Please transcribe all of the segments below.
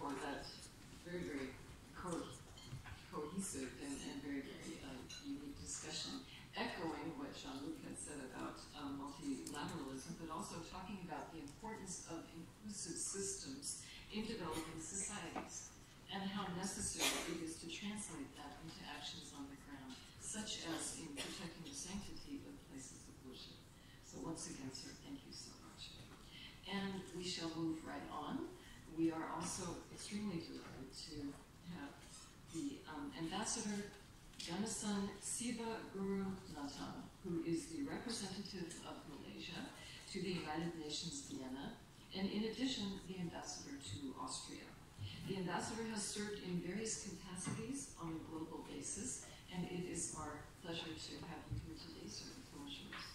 for that very, very cohesive and very, very unique discussion, echoing what Jean-Luc had said about multilateralism, but also talking about the importance of inclusive systems in developing societies and how necessary it is to translate that into actions on the ground, such as in protecting the sanctity of places of worship. So once again, sir, thank you so much. And we shall move right on. We are also extremely delighted to have the Ambassador Ganesan Siva Guru Nathan, who is the representative of Malaysia to the United Nations Vienna, and in addition, the ambassador to Austria. The ambassador has served in various capacities on a global basis, and it is our pleasure to have you here today, sir. The floor is yours.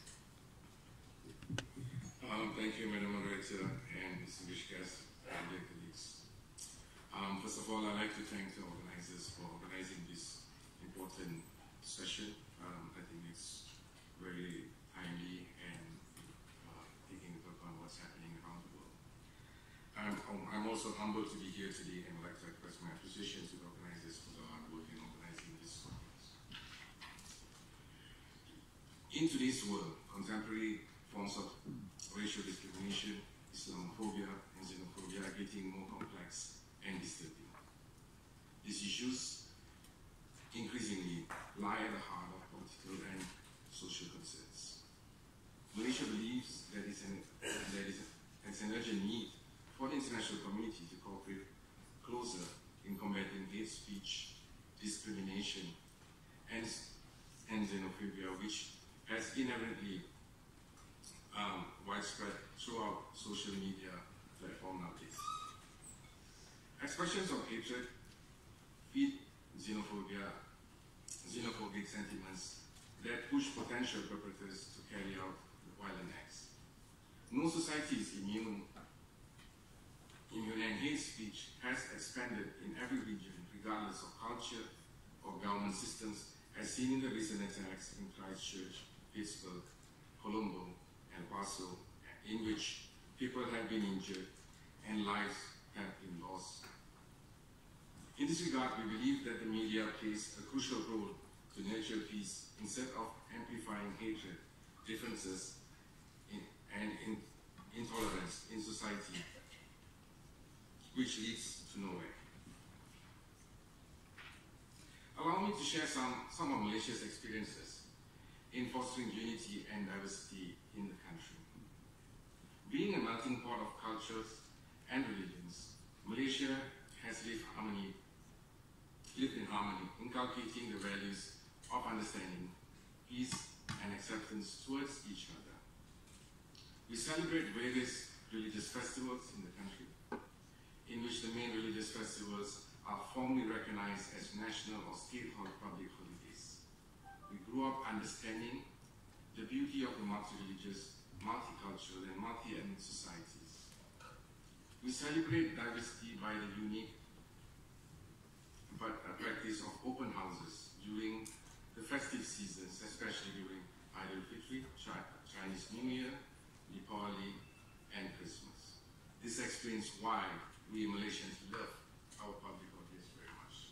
Thank you, Madam Moderator, and distinguished guests and dear colleagues. First of all, I'd like to thank the organizers for organizing this important session. I think it's very timely and taking into account what's happening around the world. I'm also humbled to be here today and would like to express my appreciation to the organizers for the hard work in organizing this conference. In today's world, contemporary forms of racial discrimination, Islamophobia, and xenophobia are getting more complex and disturbing. These issues increasingly lie at the heart of political and social concerns. Malaysia believes there is an urgent need for the international community to cooperate closer in combating hate speech, discrimination, and xenophobia, which has inherently widespread throughout social media platform nowadays. Expressions of hatred feed xenophobic sentiments that push potential perpetrators to carry out violent acts. No society is immune, and hate speech has expanded in every region, regardless of culture or government systems, as seen in the recent attacks in Christchurch, Pittsburgh, Colombo, and Paso, in which people have been injured and lives have been lost. In this regard, we believe that the media plays a crucial role to nurture peace instead of amplifying hatred, differences, and intolerance in society, which leads to nowhere. Allow me to share some of Malaysia's experiences in fostering unity and diversity in the country. Being a melting pot of cultures and religions, Malaysia has lived in harmony, inculcating the values of understanding, peace, and acceptance towards each other. We celebrate various religious festivals in the country, in which the main religious festivals are formally recognized as national or state public holidays. We grew up understanding the beauty of the multi-religious, multicultural, and multi-ethnic societies. We celebrate diversity by the unique practice of open houses during the festive seasons, especially during Eid al-Fitr, Chinese New Year, Diwali, and Christmas. This explains why we Malaysians love our public holidays very much.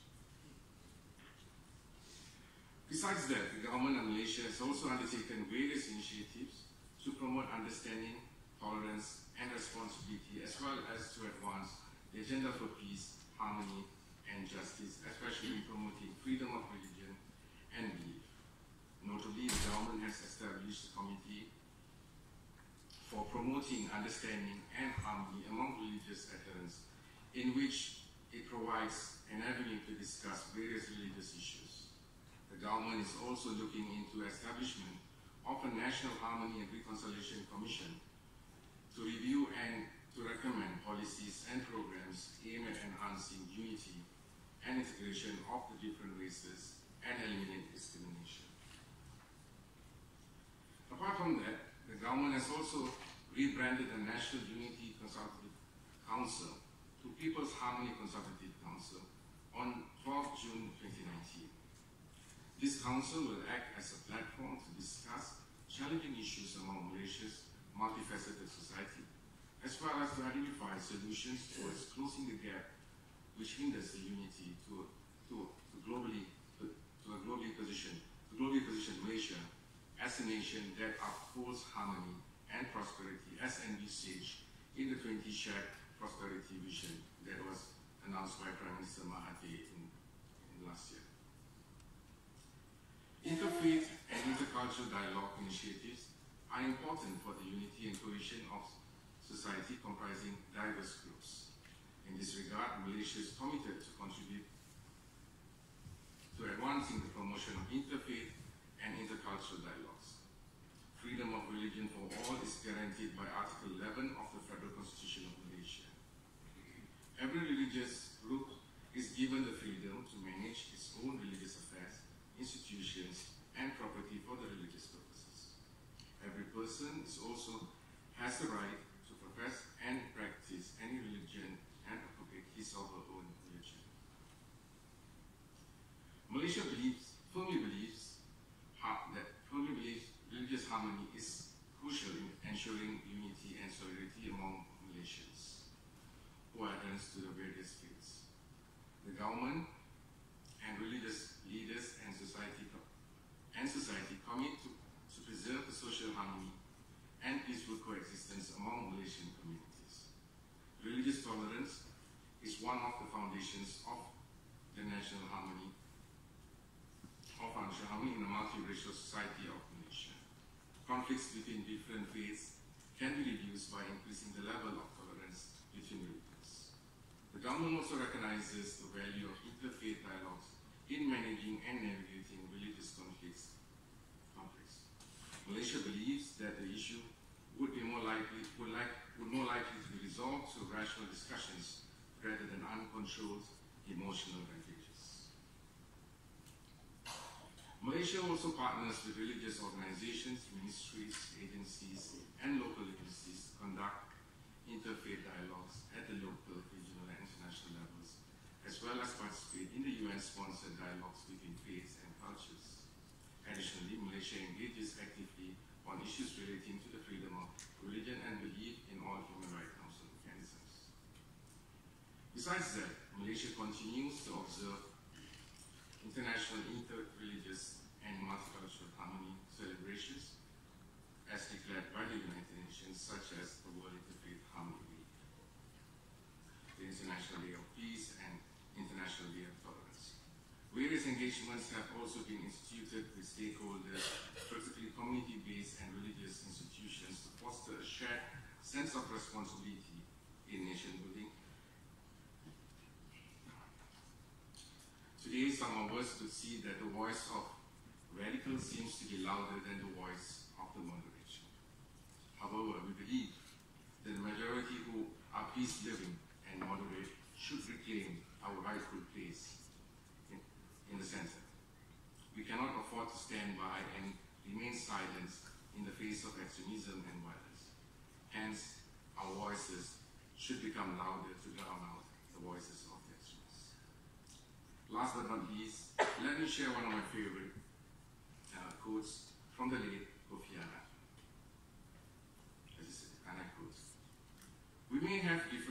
Besides that, the government of Malaysia has also undertaken various initiatives to promote understanding, tolerance, and responsibility, as well as to advance the agenda for peace, harmony, and justice, especially in promoting freedom of religion and belief. Notably, the government has established a committee for promoting understanding and harmony among religious adherents, in which it provides an avenue to discuss various religious issues. The government is also looking into establishment of a National Harmony and Reconciliation Commission to review and to recommend policies and programs aimed at enhancing unity and integration of the different races and eliminate discrimination. Apart from that, the government has also rebranded the National Unity Consultative Council to People's Harmony Consultative Council on 12 June 2019. This council will act as a platform to discuss challenging issues among Malaysia's multifaceted society, as well as to identify solutions towards closing the gap which hinders the unity to globally position Malaysia as a nation that upholds harmony and prosperity as envisaged in the 20 Shared Prosperity Vision that was announced by Prime Minister Mahathir in last year. Interfaith and intercultural dialogue initiatives are important for the unity and cohesion of society comprising diverse groups. In this regard, Malaysia is committed to contribute to advancing the promotion of interfaith and intercultural dialogues. Freedom of religion for all is guaranteed by Article 11 of the Federal Constitution of Malaysia. Every religious group is given the freedom to manage its own religious affairs, institutions, and property for the religious purposes. Every person has the right to profess and practice any religion and propagate his or her own religion. Malaysia firmly believes religious harmony is crucial in ensuring unity and solidarity among Malaysians who adherence to the various faiths. The government and religious leaders and society commit to preserve the social harmony and peaceful coexistence among Malaysian communities. Religious tolerance is one of the foundations of the national harmony in a multiracial society of Malaysia. Conflicts between different faiths can be reduced by increasing the level of tolerance between religions. The government also recognizes the value of interfaith dialogues in managing and navigating religious conflicts. Malaysia believes that the issue would more likely to be resolved through rational discussions rather than uncontrolled emotional rampages. Malaysia also partners with religious organizations, ministries, agencies, and local agencies to conduct interfaith dialogues at the local, regional, and international levels, as well as participate in the UN-sponsored dialogues between faiths and cultures. Additionally, Malaysia engages actively on issues relating to the freedom of religion and belief in all human rights council mechanisms. Besides that, Malaysia continues to observe international interreligious and multicultural harmony celebrations as declared by the United Nations, such as the World Interfaith Harmony Week, the International Day of Peace, and International Day of Tolerance. Various engagements have also been instituted with stakeholders, particularly community-based and religious institutions, to foster a shared sense of responsibility in nation building. Today, some of us could see that the voice of radicals seems to be louder than the voice of the moderate. However, we believe that the majority who are peace-loving and moderate should reclaim our rightful place in the center. We cannot afford to stand by and remain silent in the face of extremism and violence. Hence, our voices should become louder to drown out the voices of the extremists. Last but not least, let me share one of my favorite quotes from the late Kofi Annan. And I quote, "We may have